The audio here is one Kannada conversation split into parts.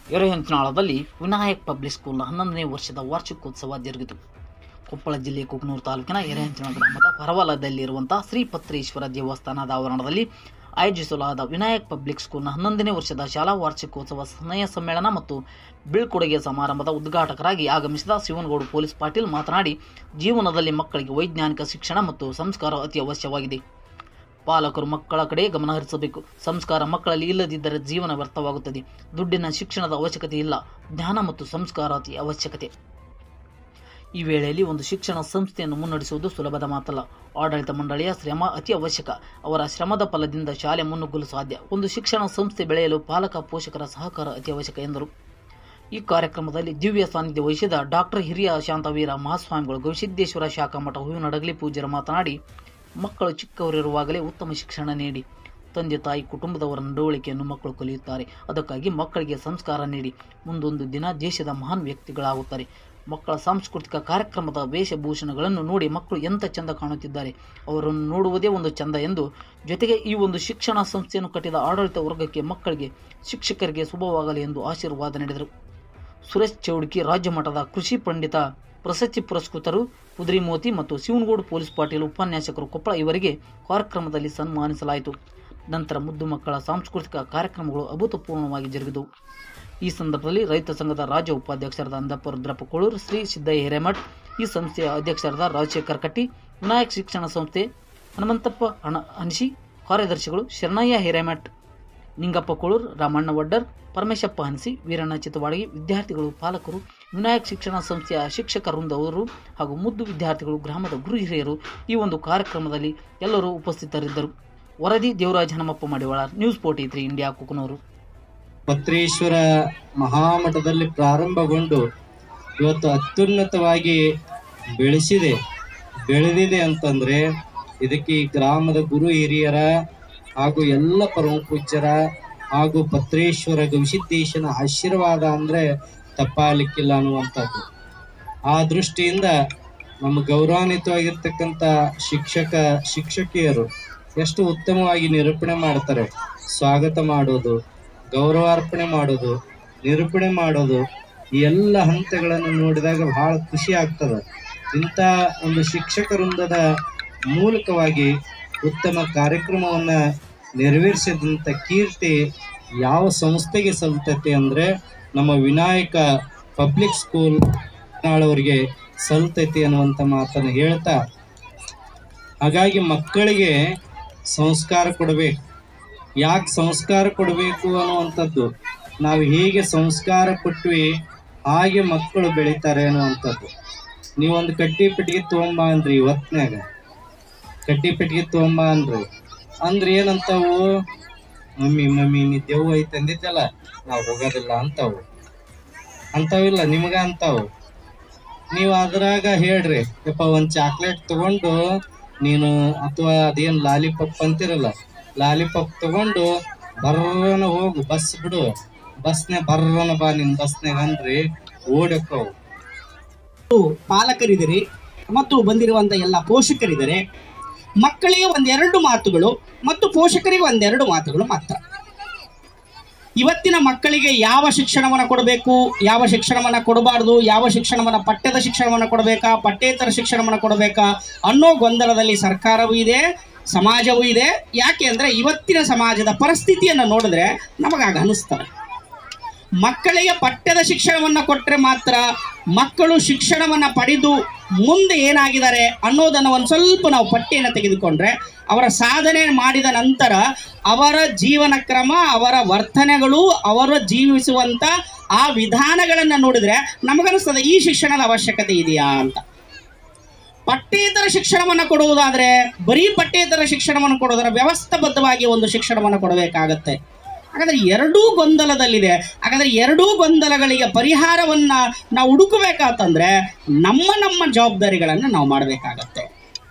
ಎರೆಹಂಚನಾಳದಲ್ಲಿ ವಿನಾಯಕ್ ಪಬ್ಲಿಕ್ ಸ್ಕೂಲ್ನ 11ನೇ ವರ್ಷದ ವಾರ್ಷಿಕೋತ್ಸವ ಜರುಗಿತು. ಕೊಪ್ಪಳ ಜಿಲ್ಲೆ ಕುಕನೂರು ತಾಲೂಕಿನ ಎರೆಹಂಚನಾಳ ಗ್ರಾಮದ ಹೊರವಲಯದಲ್ಲಿರುವಂತಹ ಶ್ರೀ ಪತ್ರೇಶ್ವರ ದೇವಸ್ಥಾನದ ಆವರಣದಲ್ಲಿ ಆಯೋಜಿಸಲಾದ ವಿನಾಯಕ್ ಪಬ್ಲಿಕ್ ಸ್ಕೂಲ್ನ 11ನೇ ವರ್ಷದ ಶಾಲಾ ವಾರ್ಷಿಕೋತ್ಸವ ಸ್ನೇಹ ಸಮ್ಮೇಳನ ಮತ್ತು ಬೀಳ್ಕೊಡುಗೆ ಸಮಾರಂಭದ ಉದ್ಘಾಟಕರಾಗಿ ಆಗಮಿಸಿದ ಶಿವನಗೌಡ ಪೊಲೀಸ್ ಪಾಟೀಲ್ ಮಾತನಾಡಿ, ಜೀವನದಲ್ಲಿ ಮಕ್ಕಳಿಗೆ ವೈಜ್ಞಾನಿಕ ಶಿಕ್ಷಣ ಮತ್ತು ಸಂಸ್ಕಾರ ಅತಿ ಅವಶ್ಯವಾಗಿದೆ. ಪಾಲಕರು ಮಕ್ಕಳ ಕಡೆ ಗಮನ ಹರಿಸಬೇಕು. ಸಂಸ್ಕಾರ ಮಕ್ಕಳಲ್ಲಿ ಇಲ್ಲದಿದ್ದರೆ ಜೀವನ ವ್ಯರ್ಥವಾಗುತ್ತದೆ. ದುಡ್ಡಿನ ಶಿಕ್ಷಣದ ಅವಶ್ಯಕತೆ ಇಲ್ಲ, ಜ್ಞಾನ ಮತ್ತು ಸಂಸ್ಕಾರ ಅತಿ ಅವಶ್ಯಕತೆ. ಈ ವೇಳೆಯಲ್ಲಿ ಒಂದು ಶಿಕ್ಷಣ ಸಂಸ್ಥೆಯನ್ನು ಮುನ್ನಡೆಸುವುದು ಸುಲಭದ ಮಾತಲ್ಲ. ಆಡಳಿತ ಮಂಡಳಿಯ ಶ್ರಮ ಅತಿ ಅವಶ್ಯಕ. ಅವರ ಶ್ರಮದ ಫಲದಿಂದ ಶಾಲೆ ಮುನ್ನುಗ್ಗಲು ಸಾಧ್ಯ. ಒಂದು ಶಿಕ್ಷಣ ಸಂಸ್ಥೆ ಬೆಳೆಯಲು ಪಾಲಕ ಪೋಷಕರ ಸಹಕಾರ ಅತಿ ಅವಶ್ಯಕ ಎಂದರು. ಈ ಕಾರ್ಯಕ್ರಮದಲ್ಲಿ ದಿವ್ಯ ಸಾನ್ನಿಧ್ಯ ವಹಿಸಿದ ಡಾಕ್ಟರ್ ಹಿರಿಯ ಶಾಂತವೀರ ಮಹಾಸ್ವಾಮಿಗಳು, ಗವಿಸಿದ್ದೇಶ್ವರ ಶಾಖಾ ಮಠ ಹೂವಿನಡಗಲಿ ಪೂಜ್ಯರು ಮಾತನಾಡಿ, ಮಕ್ಕಳು ಚಿಕ್ಕವರಿರುವಾಗಲೇ ಉತ್ತಮ ಶಿಕ್ಷಣ ನೀಡಿ ತಂದೆ ತಾಯಿ ಕುಟುಂಬದವರ ನಡವಳಿಕೆಯನ್ನು ಮಕ್ಕಳು ಕಲಿಯುತ್ತಾರೆ. ಅದಕ್ಕಾಗಿ ಮಕ್ಕಳಿಗೆ ಸಂಸ್ಕಾರ ನೀಡಿ ಮುಂದೊಂದು ದಿನ ದೇಶದ ಮಹಾನ್ ವ್ಯಕ್ತಿಗಳಾಗುತ್ತಾರೆ. ಮಕ್ಕಳ ಸಾಂಸ್ಕೃತಿಕ ಕಾರ್ಯಕ್ರಮದ ವೇಷಭೂಷಣಗಳನ್ನು ನೋಡಿ ಮಕ್ಕಳು ಎಂಥ ಚಂದ ಕಾಣುತ್ತಿದ್ದಾರೆ, ಅವರನ್ನು ನೋಡುವುದೇ ಒಂದು ಚಂದ ಎಂದು, ಜೊತೆಗೆ ಈ ಒಂದು ಶಿಕ್ಷಣ ಸಂಸ್ಥೆಯನ್ನು ಕಟ್ಟಿದ ಆಡಳಿತ ವರ್ಗಕ್ಕೆ, ಮಕ್ಕಳಿಗೆ, ಶಿಕ್ಷಕರಿಗೆ ಶುಭವಾಗಲಿ ಎಂದು ಆಶೀರ್ವಾದ ನೀಡಿದರು. ಸುರೇಶ್ ಚೌಡ್ಕಿ ರಾಜ್ಯ ಮಟ್ಟದ ಕೃಷಿ ಪಂಡಿತ ಪ್ರಶಸ್ತಿ ಪುರಸ್ಕೃತರು ಕುದ್ರಿಮೋತಿ ಮತ್ತು ಶಿವನಗೌಡ ಪೊಲೀಸ್ ಪಾಟೀಲ್ ಉಪನ್ಯಾಸಕರು ಕೊಪ್ಪಳ ಇವರಿಗೆ ಕಾರ್ಯಕ್ರಮದಲ್ಲಿ ಸನ್ಮಾನಿಸಲಾಯಿತು. ನಂತರ ಮುದ್ದು ಮಕ್ಕಳ ಸಾಂಸ್ಕೃತಿಕ ಕಾರ್ಯಕ್ರಮಗಳು ಅಭೂತಪೂರ್ಣವಾಗಿ ಜರುಗಿದವು. ಈ ಸಂದರ್ಭದಲ್ಲಿ ರೈತ ಸಂಘದ ರಾಜ್ಯ ಉಪಾಧ್ಯಕ್ಷರಾದ ಅಂದಪ್ಪ ರುದ್ರಪ್ಪ ಕೋಳೂರು, ಶ್ರೀ ಸಿದ್ದಯ್ಯ ಹಿರೇಮಠ್, ಈ ಸಂಸ್ಥೆಯ ಅಧ್ಯಕ್ಷರಾದ ರಾಜಶೇಖರ್ ಕಟ್ಟಿ, ವಿನಾಯಕ್ ಶಿಕ್ಷಣ ಸಂಸ್ಥೆ ಹನುಮಂತಪ್ಪ ಅನಶಿ, ಕಾರ್ಯದರ್ಶಿಗಳು ಶರಣಯ್ಯ ಹಿರೇಮಠ್, ನಿಂಗಪ್ಪ ಕೋಳೂರು, ರಾಮಣ್ಣ ವಡ್ಡರ್, ಪರಮೇಶಪ್ಪ ಹನಸಿ, ವೀರಣ್ಣ ಚಿತ್ತವಾಡಗಿ, ವಿದ್ಯಾರ್ಥಿಗಳು, ಪಾಲಕರು, ವಿನಾಯಕ್ ಶಿಕ್ಷಣ ಸಂಸ್ಥೆಯ ಶಿಕ್ಷಕ ವೃಂದವರು ಹಾಗೂ ಮುದ್ದು ವಿದ್ಯಾರ್ಥಿಗಳು, ಗ್ರಾಮದ ಗುರು ಹಿರಿಯರು ಈ ಒಂದು ಕಾರ್ಯಕ್ರಮದಲ್ಲಿ ಎಲ್ಲರೂ ಉಪಸ್ಥಿತರಿದ್ದರು. ವರದಿ ದೇವರಾಜ ಹನುಮಪ್ಪ ಮಡಿವಾಳ, ನ್ಯೂಸ್ 43 ಇಂಡಿಯಾ, ಕುಕನೂರು. ಪತ್ರೇಶ್ವರ ಮಹಾಮಠದಲ್ಲಿ ಪ್ರಾರಂಭಗೊಂಡು ಇವತ್ತು ಅತ್ಯುನ್ನತವಾಗಿ ಬೆಳೆದಿದೆ ಅಂತಂದ್ರೆ ಇದಕ್ಕೆ ಈ ಗ್ರಾಮದ ಗುರು ಹಿರಿಯರ ಹಾಗೂ ಎಲ್ಲ ಪರಮ ಪೂಜ್ಯರ ಹಾಗೂ ಪತ್ರೇಶ್ವರ ಗವಿಸಿದ್ದೇಶನ ಆಶೀರ್ವಾದ ಅಂದ್ರೆ ತಪ್ಪಾಗಲಿಕ್ಕಿಲ್ಲ ಅನ್ನುವಂಥದ್ದು. ಆ ದೃಷ್ಟಿಯಿಂದ ನಮ್ಮ ಗೌರವಾನ್ವಿತವಾಗಿರ್ತಕ್ಕಂಥ ಶಿಕ್ಷಕಿಯರು ಎಷ್ಟು ಉತ್ತಮವಾಗಿ ನಿರೂಪಣೆ ಮಾಡ್ತಾರೆ. ಸ್ವಾಗತ ಮಾಡೋದು, ಗೌರವಾರ್ಪಣೆ ಮಾಡೋದು, ನಿರೂಪಣೆ ಮಾಡೋದು, ಈ ಎಲ್ಲ ಹಂತಗಳನ್ನು ನೋಡಿದಾಗ ಬಹಳ ಖುಷಿ ಆಗ್ತದೆ. ಇಂಥ ಒಂದು ಶಿಕ್ಷಕ ವೃಂದದ ಮೂಲಕವಾಗಿ ಉತ್ತಮ ಕಾರ್ಯಕ್ರಮವನ್ನು ನೆರವೇರಿಸಿದಂಥ ಕೀರ್ತಿ ಯಾವ ಸಂಸ್ಥೆಗೆ ಸಲ್ತೈತೆ ಅಂದರೆ ನಮ್ಮ ವಿನಾಯಕ ಪಬ್ಲಿಕ್ ಸ್ಕೂಲ್ ಅವರಿಗೆ ಸಲ್ತೈತಿ ಅನ್ನುವಂಥ ಮಾತನ್ನು ಹೇಳ್ತಾ, ಹಾಗಾಗಿ ಮಕ್ಕಳಿಗೆ ಸಂಸ್ಕಾರ ಕೊಡಬೇಕು. ಯಾಕೆ ಸಂಸ್ಕಾರ ಕೊಡಬೇಕು ಅನ್ನುವಂಥದ್ದು, ನಾವು ಹೇಗೆ ಸಂಸ್ಕಾರ ಕೊಟ್ವಿ ಹಾಗೆ ಮಕ್ಕಳು ಬೆಳೀತಾರೆ ಅನ್ನುವಂಥದ್ದು. ನೀವೊಂದು ಕಡ್ಡಿ ಪೆಟ್ಟಿಗೆ ತೊಗೊಂಬ ಅಂದ್ರಿ, ಇವತ್ತಿನಾಗ ಕಡ್ಡಿ ಪೆಟ್ಟಿಗೆ ತೊಗೊಂಬ ಅಂದ್ರೆ ಏನಂತಾವು, ಮಮ್ಮಿ ನೀ ದೆವ್ವ ಐತೆ ಅಂದಿದ್ದಲ್ಲ, ನಾವು ಹೋಗೋದಿಲ್ಲ ಅಂತಾವಿಲ್ಲ, ನಿಮ್ಗ ಅಂತಾವು. ನೀವು ಅದ್ರಾಗ ಹೇಳ್ರಿ, ಯಪ್ಪ ಒಂದು ಚಾಕ್ಲೇಟ್ ತಗೊಂಡು ನೀನು, ಅಥವಾ ಅದೇನು ಲಾಲಿಪಾಪ್ ಅಂತಿರಲ್ಲ, ಲಾಲಿಪಾಪ್ ತಗೊಂಡು ಬರ್ರನ ಹೋಗು, ಬಸ್ ಬಿಡು, ಬಸ್ನೇ ಬರ್ರನ ಬಾ ನಿನ್ ಬಸ್ನಾಗ ಅಂದ್ರಿ ಓಡಕ್ಕವು. ಪಾಲಕರಿದ್ದೀರಿ ಮತ್ತು ಬಂದಿರುವಂತ ಎಲ್ಲ ಪೋಷಕರಿದ್ದಾರೆ. ಮಕ್ಕಳಿಗೆ ಒಂದೆರಡು ಮಾತುಗಳು ಮತ್ತು ಪೋಷಕರಿಗೆ ಒಂದೆರಡು ಮಾತುಗಳು ಮಾತ್ರ. ಇವತ್ತಿನ ಮಕ್ಕಳಿಗೆ ಯಾವ ಶಿಕ್ಷಣವನ್ನು ಕೊಡಬೇಕು, ಯಾವ ಶಿಕ್ಷಣವನ್ನು ಕೊಡಬಾರ್ದು, ಯಾವ ಶಿಕ್ಷಣವನ್ನು, ಪಠ್ಯದ ಶಿಕ್ಷಣವನ್ನು ಕೊಡಬೇಕಾ, ಪಠ್ಯೇತರ ಶಿಕ್ಷಣವನ್ನು ಕೊಡಬೇಕಾ ಅನ್ನೋ ಗೊಂದಲದಲ್ಲಿ ಸರ್ಕಾರವೂ ಇದೆ, ಸಮಾಜವೂ ಇದೆ. ಯಾಕೆ ಅಂದರೆ ಇವತ್ತಿನ ಸಮಾಜದ ಪರಿಸ್ಥಿತಿಯನ್ನು ನೋಡಿದ್ರೆ ನಮಗಾಗ ಅನಿಸ್ತದೆ. ಮಕ್ಕಳಿಗೆ ಪಠ್ಯದ ಶಿಕ್ಷಣವನ್ನು ಕೊಟ್ಟರೆ ಮಾತ್ರ ಮಕ್ಕಳು ಶಿಕ್ಷಣವನ್ನು ಪಡೆದು ಮುಂದೆ ಏನಾಗಿದ್ದಾರೆ ಅನ್ನೋದನ್ನು ಒಂದು ಸ್ವಲ್ಪ ನಾವು ಪಟ್ಟಿಯನ್ನು ತೆಗೆದುಕೊಂಡ್ರೆ, ಅವರ ಸಾಧನೆ ಮಾಡಿದ ನಂತರ ಅವರ ಜೀವನ ಕ್ರಮ, ಅವರ ವರ್ತನೆಗಳು, ಅವರು ಜೀವಿಸುವಂಥ ಆ ವಿಧಾನಗಳನ್ನು ನೋಡಿದರೆ ನಮಗನಿಸ್ತದೆ ಈ ಶಿಕ್ಷಣದ ಅವಶ್ಯಕತೆ ಇದೆಯಾ ಅಂತ. ಪಠ್ಯೇತರ ಶಿಕ್ಷಣವನ್ನು ಕೊಡುವುದಾದರೆ ಬರೀ ಪಠ್ಯೇತರ ಶಿಕ್ಷಣವನ್ನು ಕೊಡೋದರ ವ್ಯವಸ್ಥಾಬದ್ಧವಾಗಿ ಒಂದು ಶಿಕ್ಷಣವನ್ನು ಕೊಡಬೇಕಾಗತ್ತೆ. ಹಾಗಾದರೆ ಎರಡೂ ಗೊಂದಲದಲ್ಲಿದೆ. ಹಾಗಾದರೆ ಎರಡೂ ಗೊಂದಲಗಳಿಗೆ ಪರಿಹಾರವನ್ನು ನಾವು ಹುಡುಕಬೇಕಂತಂದ್ರೆ ನಮ್ಮ ಜವಾಬ್ದಾರಿಗಳನ್ನು ನಾವು ಮಾಡಬೇಕಾಗತ್ತೆ.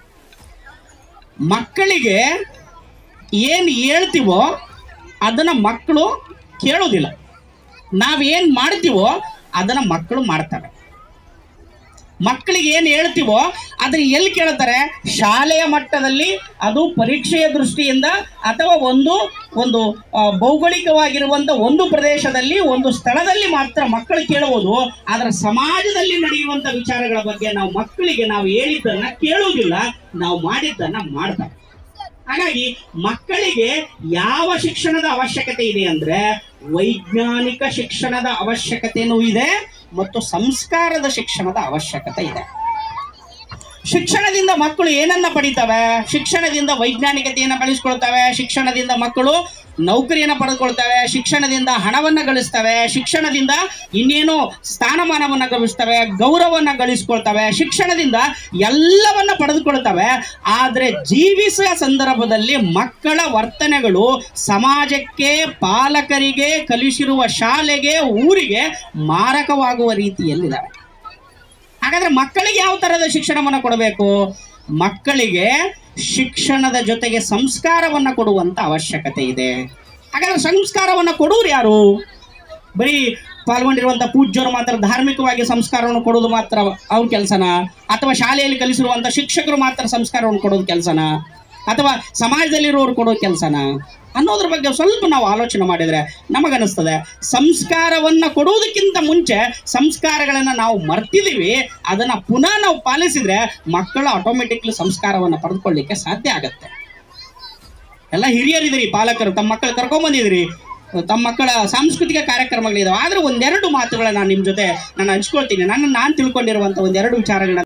ಮಕ್ಕಳಿಗೆ ಏನು ಹೇಳ್ತೀವೋ ಅದನ್ನು ಮಕ್ಕಳು ಕೇಳೋದಿಲ್ಲ, ನಾವೇನು ಮಾಡ್ತೀವೋ ಅದನ್ನು ಮಕ್ಕಳು ಮಾಡ್ತಾರೆ. ಮಕ್ಕಳಿಗೆ ಏನು ಹೇಳ್ತೀವೋ ಅದ್ರ ಎಲ್ಲಿ ಕೇಳ್ತಾರೆ? ಶಾಲೆಯ ಮಟ್ಟದಲ್ಲಿ, ಅದು ಪರೀಕ್ಷೆಯ ದೃಷ್ಟಿಯಿಂದ, ಅಥವಾ ಒಂದು ಭೌಗೋಳಿಕವಾಗಿರುವಂಥ ಒಂದು ಪ್ರದೇಶದಲ್ಲಿ, ಒಂದು ಸ್ಥಳದಲ್ಲಿ ಮಾತ್ರ ಮಕ್ಕಳು ಕೇಳುವುದು. ಆದರೆ ಸಮಾಜದಲ್ಲಿ ನಡೆಯುವಂಥ ವಿಚಾರಗಳ ಬಗ್ಗೆ ಮಕ್ಕಳಿಗೆ ನಾವು ಹೇಳಿದ್ದನ್ನ ಕೇಳುವುದಿಲ್ಲ, ನಾವು ಮಾಡಿದ್ದನ್ನ ಮಾಡ್ತಾರೆ. ಹಾಗಾಗಿ ಮಕ್ಕಳಿಗೆ ಯಾವ ಶಿಕ್ಷಣದ ಅವಶ್ಯಕತೆ ಇದೆ ಅಂದ್ರೆ ವೈಜ್ಞಾನಿಕ ಶಿಕ್ಷಣದ ಅವಶ್ಯಕತೆಯೂ ಇದೆ ಮತ್ತು ಸಂಸ್ಕಾರದ ಶಿಕ್ಷಣದ ಅವಶ್ಯಕತೆ ಇದೆ. ಶಿಕ್ಷಣದಿಂದ ಮಕ್ಕಳು ಏನನ್ನ ಪಡಿತವೆ? ಶಿಕ್ಷಣದಿಂದ ವೈಜ್ಞಾನಿಕತೆಯನ್ನು ಬೆಳೆಸ್ಕೊಳ್ತವೆ, ಶಿಕ್ಷಣದಿಂದ ಮಕ್ಕಳು ನೌಕರಿಯನ್ನು ಪಡೆದುಕೊಳ್ತವೆ, ಶಿಕ್ಷಣದಿಂದ ಹಣವನ್ನು ಗಳಿಸ್ತವೆ, ಶಿಕ್ಷಣದಿಂದ ಇನ್ನೇನು ಸ್ಥಾನಮಾನವನ್ನು ಗಳಿಸ್ತವೆ, ಗೌರವವನ್ನು ಗಳಿಸ್ಕೊಳ್ತವೆ, ಶಿಕ್ಷಣದಿಂದ ಎಲ್ಲವನ್ನ ಪಡೆದುಕೊಳ್ತವೆ. ಆದರೆ ಜೀವಿಸುವ ಸಂದರ್ಭದಲ್ಲಿ ಮಕ್ಕಳ ವರ್ತನೆಗಳು ಸಮಾಜಕ್ಕೆ, ಪಾಲಕರಿಗೆ, ಕಲಿಸಿರುವ ಶಾಲೆಗೆ, ಊರಿಗೆ ಮಾರಕವಾಗುವ ರೀತಿಯಲ್ಲಿದ್ದಾವೆ. ಹಾಗಾದ್ರೆ ಮಕ್ಕಳಿಗೆ ಯಾವ ತರಹದ ಶಿಕ್ಷಣವನ್ನು ಕೊಡಬೇಕು? ಮಕ್ಕಳಿಗೆ ಶಿಕ್ಷಣದ ಜೊತೆಗೆ ಸಂಸ್ಕಾರವನ್ನು ಕೊಡುವಂತ ಅವಶ್ಯಕತೆ ಇದೆ. ಹಾಗಾದ್ರೆ ಸಂಸ್ಕಾರವನ್ನು ಕೊಡುವರು ಯಾರು? ಬರೀ ಪಾಲ್ಗೊಂಡಿರುವಂಥ ಪೂಜ್ಯರು ಮಾತ್ರ ಧಾರ್ಮಿಕವಾಗಿ ಸಂಸ್ಕಾರವನ್ನು ಕೊಡೋದು ಮಾತ್ರ ಅವ್ರ ಕೆಲಸನ? ಅಥವಾ ಶಾಲೆಯಲ್ಲಿ ಕಲಿಸಿರುವಂಥ ಶಿಕ್ಷಕರು ಮಾತ್ರ ಸಂಸ್ಕಾರವನ್ನು ಕೊಡೋದು ಕೆಲಸನ? ಅಥವಾ ಸಮಾಜದಲ್ಲಿರೋರು ಕೊಡೋ ಕೆಲಸನ ಅನ್ನೋದ್ರ ಬಗ್ಗೆ ಸ್ವಲ್ಪ ನಾವು ಆಲೋಚನೆ ಮಾಡಿದರೆ ನಮಗನಿಸ್ತದೆ ಸಂಸ್ಕಾರವನ್ನು ಕೊಡುವುದಕ್ಕಿಂತ ಮುಂಚೆ ಸಂಸ್ಕಾರಗಳನ್ನು ನಾವು ಮರ್ತಿದ್ದೀವಿ. ಅದನ್ನು ಪುನಃ ನಾವು ಪಾಲಿಸಿದರೆ ಮಕ್ಕಳು ಆಟೋಮೆಟಿಕ್ಲಿ ಸಂಸ್ಕಾರವನ್ನು ಪಡೆದುಕೊಳ್ಳಿಕ್ಕೆ ಸಾಧ್ಯ ಆಗತ್ತೆ. ಎಲ್ಲ ಹಿರಿಯರಿದ್ದೀರಿ, ಪಾಲಕರು ತಮ್ಮ ಮಕ್ಕಳು ಕರ್ಕೊಂಡ್ಬಂದಿದ್ದೀರಿ, ತಮ್ಮ ಮಕ್ಕಳ ಸಾಂಸ್ಕೃತಿಕ ಕಾರ್ಯಕ್ರಮಗಳಿದಾವೆ. ಆದರೆ ಒಂದೆರಡು ಮಾತುಗಳನ್ನ ನಾನು ನಿಮ್ಮ ಜೊತೆ ಹಂಚ್ಕೊಳ್ತೀನಿ. ನಾನು ತಿಳ್ಕೊಂಡಿರುವಂಥ ಒಂದೆರಡು ವಿಚಾರಗಳನ್ನ